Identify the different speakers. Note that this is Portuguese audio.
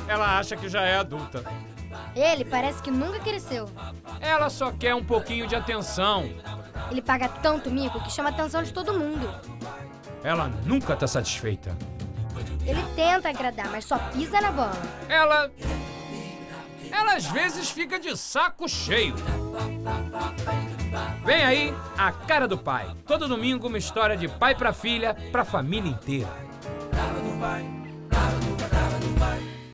Speaker 1: Ela acha que já é adulta.
Speaker 2: Ele parece que nunca cresceu.
Speaker 1: Ela só quer um pouquinho de atenção.
Speaker 2: Ele paga tanto mico que chama a atenção de todo mundo.
Speaker 1: Ela nunca tá satisfeita.
Speaker 2: Ele tenta agradar, mas só pisa na bola.
Speaker 1: Ela às vezes fica de saco cheio. Vem aí A Cara do Pai. Todo domingo uma história de pai pra filha, pra família inteira.